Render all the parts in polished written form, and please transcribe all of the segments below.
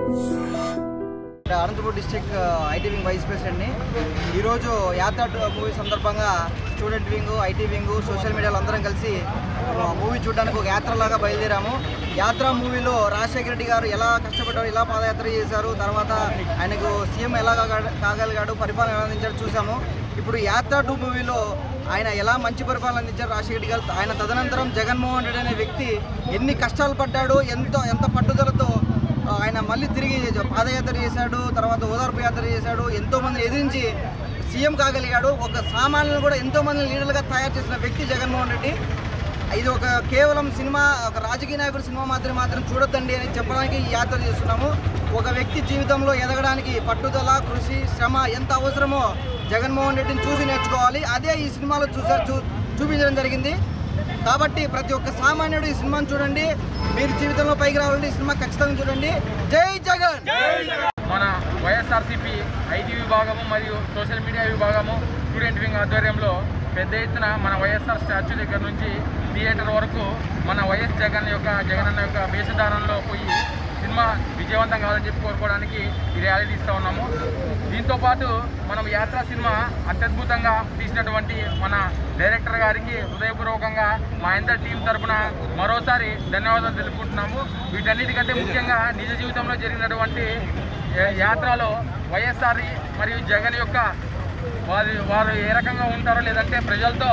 Anantapur district IT wing vice ప్రెసిడెంట్ని. ఈరోజు Yatra movie సందర్భంగా student wing, IT wing, social మీడియాలో అందరం కలిసి మూవీ చూడడానికి ఒక యాత్రలాగా బయలుదేరాము. యాత్ర మూవీలో రాజశేఖర రెడ్డి గారు ఎలా కష్టపడ్డారు, ఎలా పాదయాత్ర చేశారు, తర్వాత ఆయనకు సీఎం ఎలా కాగలిగాడు, పరిపాలన ఎలా అందించాడు చూసాము. ఇప్పుడు యాత్ర 2 మూవీలో ఆయన ఎలా మంచి పరిపాలన అందించారు రాజశేఖర రెడ్డి గారు. ఆయన తదనంతరం జగన్మోహన్ రెడ్డి అనే వ్యక్తి ఎన్ని కష్టాలు పడ్డాడు, ఎంత పట్టుదలతో ఆయన మళ్ళీ తిరిగి పాదయాత్ర చేశాడు, తర్వాత ఓదార్పు యాత్ర చేశాడు, ఎంతోమందిని ఎదిరించి సీఎం కాగలిగాడు. ఒక సామాన్యులను కూడా ఎంతోమంది లీడర్లుగా తయారు చేసిన వ్యక్తి జగన్మోహన్ రెడ్డి. ఇది ఒక కేవలం సినిమా, ఒక రాజకీయ నాయకుడు సినిమా మాత్రం చూడొద్దండి అని చెప్పడానికి ఈ యాత్ర చేస్తున్నాము. ఒక వ్యక్తి జీవితంలో ఎదగడానికి పట్టుదల, కృషి, శ్రమ ఎంత అవసరమో జగన్మోహన్ రెడ్డిని చూసి నేర్చుకోవాలి. అదే ఈ సినిమాలో చూపించడం జరిగింది. కాబట్టి ప్రతి ఒక్క సామాన్యుడు ఈ సినిమాను చూడండి. మీరు జీవితంలో పైకి రావాలంటే ఈ సినిమా ఖచ్చితంగా చూడండి. జై జగన్. మన వైఎస్ఆర్సీపీ ఐటీ విభాగము మరియు సోషల్ మీడియా విభాగము స్టూడెంట్ వింగ్ ఆధ్వర్యంలో పెద్ద ఎత్తున మన వైఎస్ఆర్ స్టాచ్యూ దగ్గర నుంచి థియేటర్ వరకు మన వైఎస్ జగన్ అన్న యొక్క వేషధారణలో పోయి సినిమా విజయవంతం కావాలని చెప్పి కోరుకోవడానికి ఈ ర్యాలీ తీస్తూ ఉన్నాము. దీంతోపాటు మనం యాత్ర సినిమా అత్యద్భుతంగా తీసినటువంటి మన డైరెక్టర్ గారికి హృదయపూర్వకంగా మా అందరి టీం తరఫున మరోసారి ధన్యవాదాలు తెలుపుకుంటున్నాము. వీటన్నిటికంటే ముఖ్యంగా నిజ జీవితంలో జరిగినటువంటి యాత్రలో వైఎస్ఆర్ మరియు జగన్ యొక్క వారు ఏ రకంగా ఉంటారో, లేదంటే ప్రజలతో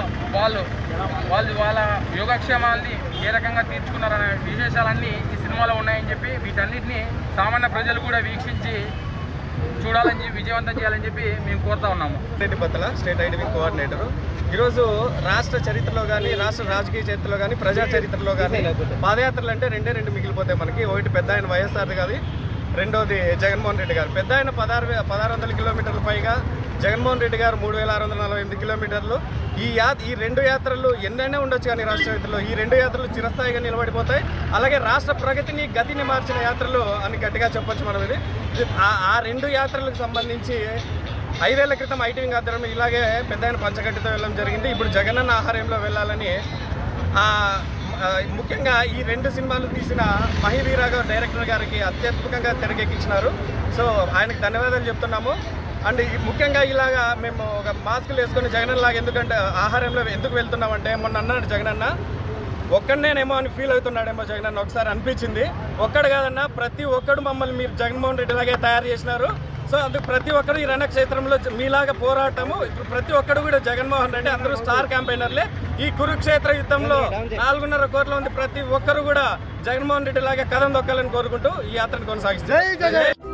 వాళ్ళ యోగక్షేమాల్ని ఏ రకంగా తీర్చుకున్నారనే విశేషాలన్నీ ఈ సినిమాలో ఉన్నాయని చెప్పి వీటన్నిటిని సామాన్య ప్రజలు కూడా వీక్షించి చూడాలని విజయవంతం చేయాలని చెప్పి మేము కోరుతా ఉన్నాము. Battala state IT wing coordinator. ఈరోజు రాష్ట్ర చరిత్రలో కానీ, రాష్ట్ర రాజకీయ చరిత్రలో కానీ, ప్రజా చరిత్రలో కానీ పాదయాత్రలు అంటే రెండు మిగిలిపోతాయి మనకి. ఒకటి పెద్ద ఆయన వైఎస్ఆర్ గారి, రెండోది జగన్మోహన్ రెడ్డి గారు. పెద్ద ఆయన 1600 కిలోమీటర్లు పైగా, జగన్మోహన్ రెడ్డి గారు 3648 కిలోమీటర్లు. ఈ 2 యాత్రలు ఎన్నైనా ఉండొచ్చు కానీ రాష్ట్ర చరిత్రలో ఈ 2 యాత్రలు చిరస్థాయిగా నిలబడిపోతాయి. అలాగే రాష్ట్ర ప్రగతిని, గతిని మార్చిన యాత్రలు అని గట్టిగా చెప్పొచ్చు మనం. ఇది ఆ 2 యాత్రలకు సంబంధించి 5 ఏళ్ల క్రితం ఐటీ వింగ్ ఆధ్వర్యంలో ఇలాగే పెద్ద ఆయన పంచగట్టితో వెళ్ళడం జరిగింది. ఇప్పుడు జగనన్న ఆహార్యంలో వెళ్ళాలని ముఖ్యంగా ఈ 2 సినిమాలు తీసిన మహివీరా గారు డైరెక్టర్ గారికి అత్యద్భుతంగా తెరకెక్కించినారు. సో ఆయనకు ధన్యవాదాలు చెప్తున్నాము. అండ్ ముఖ్యంగా ఇలాగా మేము ఒక మాస్కులు వేసుకొని జగనన్నలాగా ఎందుకంటే ఆహారంలో ఎందుకు వెళ్తున్నామంటే, మొన్న అన్నాడు జగనన్న ఒక్కడనేమో అని ఫీల్ అవుతున్నాడేమో జగనన్న ఒకసారి అనిపించింది. ఒక్కడు కాదన్నా, ప్రతి ఒక్కడు మమ్మల్ని మీరు జగన్మోహన్ రెడ్డి లాగే తయారు చేసినారు. సో అందుకు ప్రతి ఒక్కరు ఈ రణక్షేత్రంలో మీలాగా పోరాటము. ఇప్పుడు ప్రతి ఒక్కడు కూడా జగన్మోహన్ రెడ్డి, అందరూ స్టార్ క్యాంపెయినర్లే. ఈ కురుక్షేత్ర యుద్ధంలో 4.5 కోట్ల మంది ప్రతి ఒక్కరు కూడా జగన్మోహన్ రెడ్డి లాగా కదం దొక్కాలని కోరుకుంటూ ఈ యాత్రను కొనసాగిస్తారు.